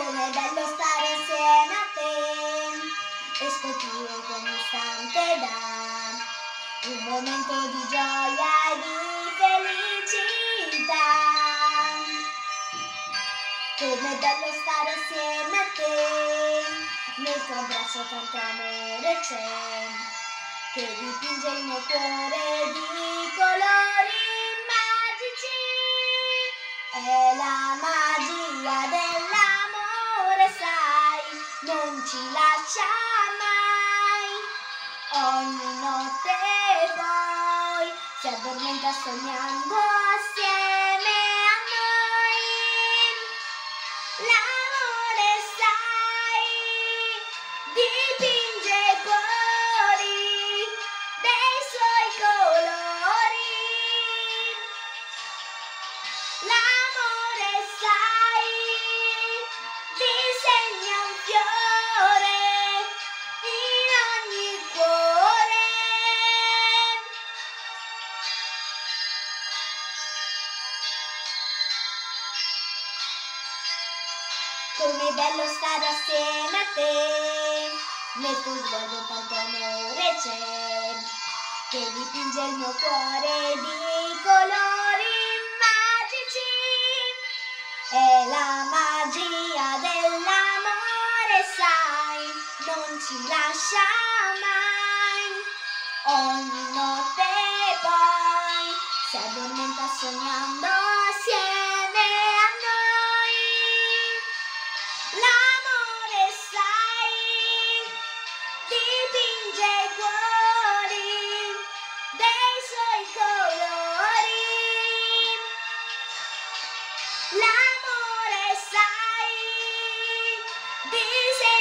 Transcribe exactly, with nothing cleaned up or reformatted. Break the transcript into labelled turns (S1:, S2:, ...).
S1: Com'è bello stare insieme a te e scoprire che ogni istante dà un momento di gioia e di felicità. Com'è bello stare insieme a te, nel tuo abbraccio tanto amore c'è, che dipinge il mio cuore di colori magici. È la magia dell'amore, sai, non ci lascia mai. Ogni notte poi si addormenta sognando assieme a noi. L'amore, sai, dipinge i cuori dei suoi colori. L'amore, sai, disegna un fiore in ogni cuore. Com'è bello stare assieme a te, nel tuo sguardo tanto amore c'è, che dipinge il mio cuore di colori magici. È la magia dell'amore, sai, non ci lascia mai. Ogni notte poi si addormenta sognando assieme a noi. L'amore, sai, dipinge i cuori dei suoi colori. L'amore, sai, disegna